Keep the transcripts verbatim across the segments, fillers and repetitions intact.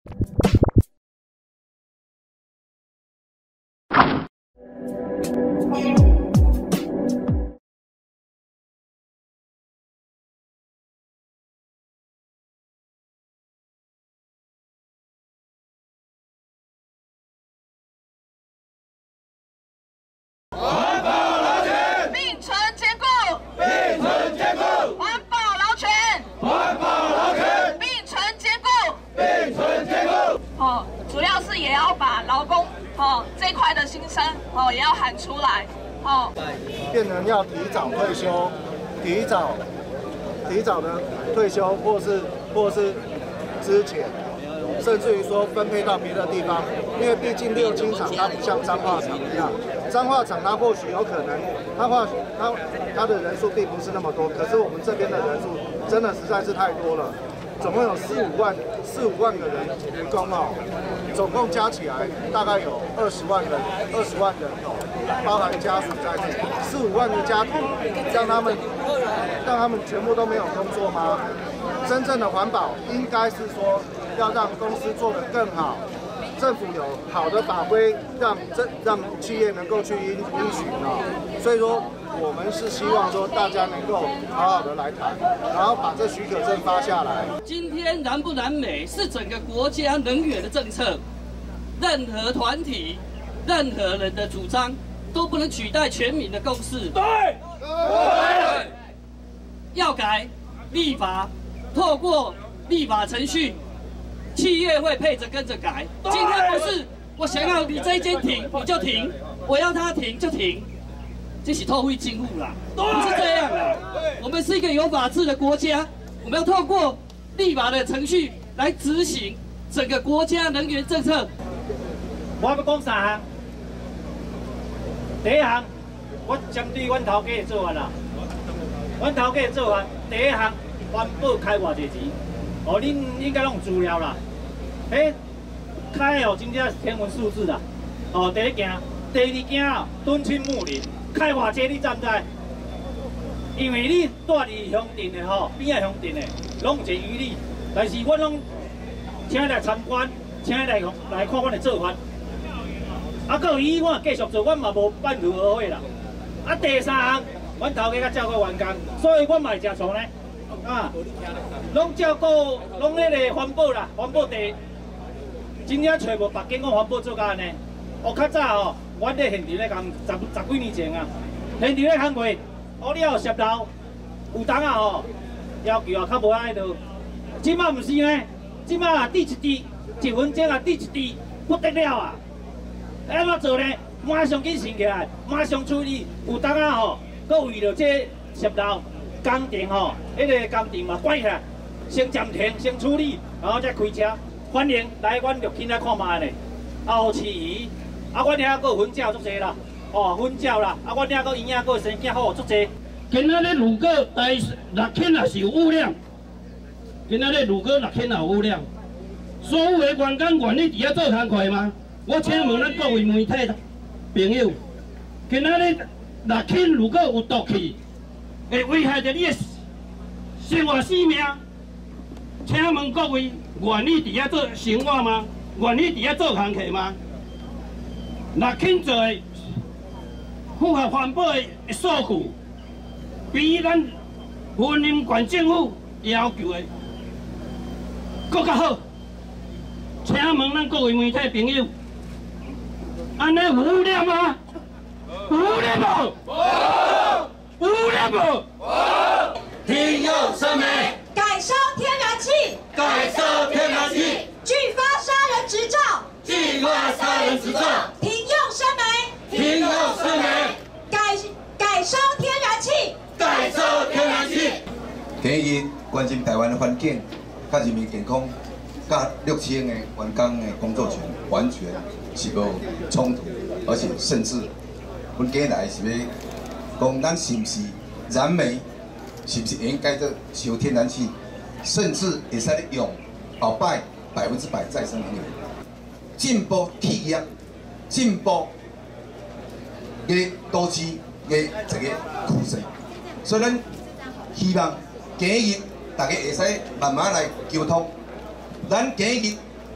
哦，这一块的心声哦，也要喊出来哦。 变成要提早退休，提早提早的退休，或是或是之前，甚至于说分配到别的地方，因为毕竟六轻厂它不像彰化厂一样，彰化厂它或许有可能，它或它它的人数并不是那么多，可是我们这边的人数真的实在是太多了。 总共有四五万四五万个人员工哦，总共加起来大概有二十万人，二十万人口，包含家属在内，四五万个家庭，让他们让他们全部都没有工作吗？真正的环保应该是说要让公司做得更好，政府有好的法规，让这让企业能够去依依循啊。所以说。 我们是希望说大家能够好好的来谈，然后把这许可证发下来。 今天燃不燃煤是整个国家能源的政策，任何团体、任何人的主张都不能取代全民的共识。对，对，要改立法，透过立法程序，企业会配着跟着改。今天不是我想要你这一间停你就停，我要它停就停。 这是透会进户啦，不是这样啦。我们是一个有法治的国家，我们要透过立法的程序来执行整个国家能源政策。 我要讲三项，第一项，我针对阮头家的做法啦。阮头家的做法，第一项环保开偌济钱，哦，恁应该拢有资料啦。迄开哦，真正是天文数字啦。哦，第一件，第二件哦，敦亲睦邻。 开偌济你知唔知？因为你住伫乡镇的吼，边仔乡镇的，拢有一个余力。但是阮拢请来参观，请来来看阮的做法。啊，到以我继续做，阮嘛无半途而废啦。啊，第三项，阮头家较照顾员工，所以阮嘛会食醋呢。啊，拢照顾，拢迄个环保啦，环保地，真正找无别间讲环保做甲安尼。哦，较早吼。 阮咧现场咧工十十几年前啊，现场咧工过，哦，了摄漏，有当啊吼，要求啊较无爱到，即马毋是呢，即马啊滴一滴，一分钟啊滴一滴，不得了啊！安怎做呢？马上紧醒起来，马上处理，有当啊吼，搁为着这摄漏工程吼，迄个工程嘛关起来，先暂停，先处理，然后再开车。欢迎来阮绿轻来看卖咧，后市鱼。 啊，阮遐阁有粉饺足济啦，哦，粉饺啦，啊，阮遐阁营养阁生囝好足济。 今仔日如果台六轻也是有污染，今仔日如果六轻也有污染，所有的员工愿意伫遐做工课吗？我请问咱各位媒体朋友，今仔日六轻如果有毒气，会危害着你的生活性命，请问各位愿意伫遐做生活吗？愿意伫遐做工课吗？ 六轻做的符合环保的数据，比咱云林县政府要求的更较好。请问咱各位媒体朋友，安尼有污染吗？有污染无？有污染无？ 停用生煤， 改收天然气， 改收天然气， 拒发杀人执照， 拒发杀人执照。 生煤， 停用生煤， 改改收天然气， 改收天然气。 第一日关心台湾的环境、甲人民健康、甲六轻的员工的工作权，完全是无冲突，而且甚至，阮今来是要讲，咱是不是燃煤，是不是应该做收天然气，甚至会使咧用后摆百分之百再生能源，进步企业。 进步嘅都市嘅一个趋势，所以咱希望今日大家会使慢慢来沟通。咱今日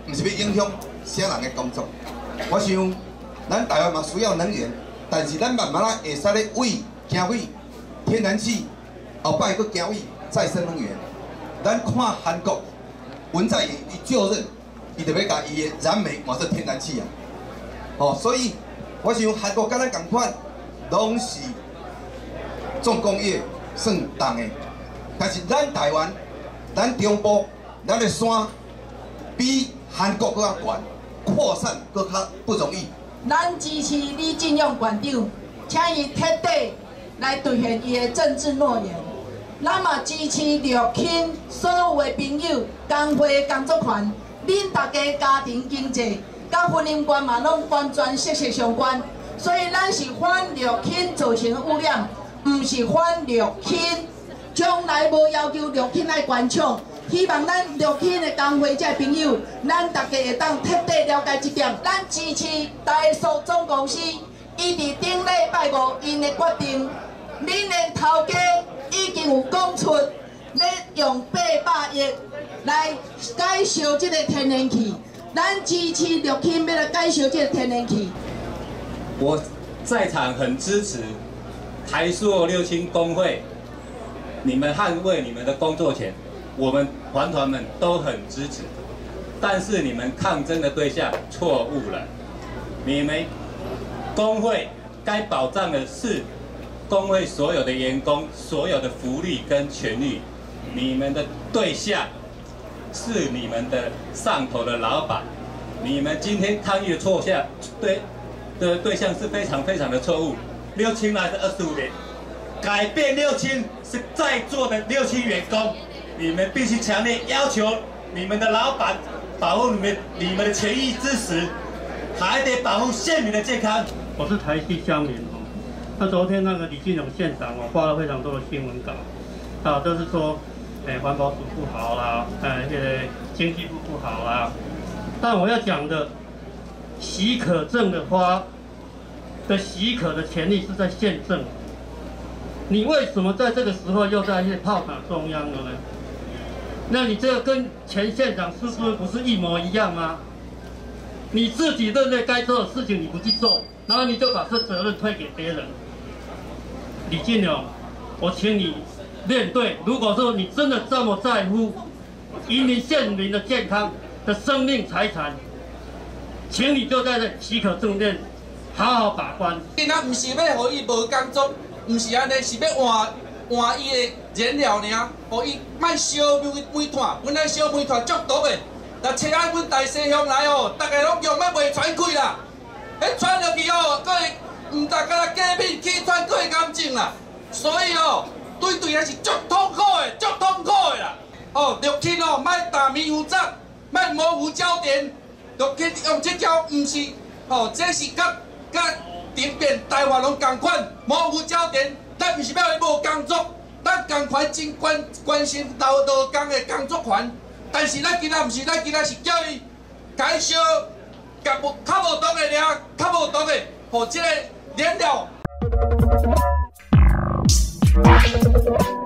毋是要影响啥人的工作。我想，咱台湾嘛需要能源，但是咱慢慢啊会使咧为行为天然气，后摆佫行为再生能源。咱看韩国文在寅伊就任，伊就要甲伊的燃煤换做天然气啊。哦，所以我想韩国甲咱共款，拢是重工业算重的，但是咱台湾、咱中部、咱的山比韩国搁较悬，扩散搁较不容易。 咱支持李进勇县长，请伊彻底来兑现伊的政治诺言。咱嘛支持陆钦所有的朋友、工会工作团，恁大家家庭经济、甲婚姻观嘛拢完全息息相关。所以咱是反陆钦造成的污染，毋是反陆钦。将来无要求陆钦来关厂。希望咱陆钦的工会者朋友，咱大家会当彻底了解这点。咱支持台塑总公司，伊伫顶礼拜五因的决定，恁的头家已经有讲出要用八百亿来改烧这个天然气。咱支持陆钦要来改烧这个天然气。 我在场很支持台塑六轻工会，你们捍卫你们的工作权。我们环团们都很支持，但是你们抗争的对象错误了。你们工会该保障的是工会所有的员工所有的福利跟权利，你们的对象是你们的上头的老板。你们今天抗议的错项对的对象是非常非常的错误。六轻来的二十五年，改变六轻是在座的六轻员工。你们必须强烈要求你们的老板保护你们你们的权益之时，还得保护县民的健康。 我是台西乡民哦。那昨天那个李进勇县长哦发了非常多的新闻稿，啊，都是说，哎，环保署不好啦，哎，这个经济部不好啦。但我要讲的，许可证的话的许可的权利是在县政，你为什么在这个时候又在去炮打中央了呢？那你这个跟前县长是不是不是一模一样吗？你自己认为该做的事情你不去做，然后你就把这责任推给别人。李进勇，我请你面对，如果说你真的这么在乎移民县民的健康、的生命财产，请你就在这许可证面好好把关。 今仔唔是要互伊无工作，唔是安尼，是要换换伊的燃料尔，互伊莫烧煤煤炭。本来烧煤炭足毒的，但车仔阮大西乡来哦，大家拢用要袂传开啦。迄传落去哦，佫会唔大家过敏气喘，佫会癌症啦。所以哦，对对还是足痛苦的，足痛苦的啦。哦，陆钦哦，莫打迷糊仗，莫模糊焦点。陆钦用这招唔是，哦，这是甲甲顶边台湾拢共款，模糊焦点。咱毋是要伊无工作，咱共款真关关心劳劳工的工作权，但是咱今仔毋是，咱今仔是叫伊改烧，甲无较无毒的尔，较无毒的，互即个燃料。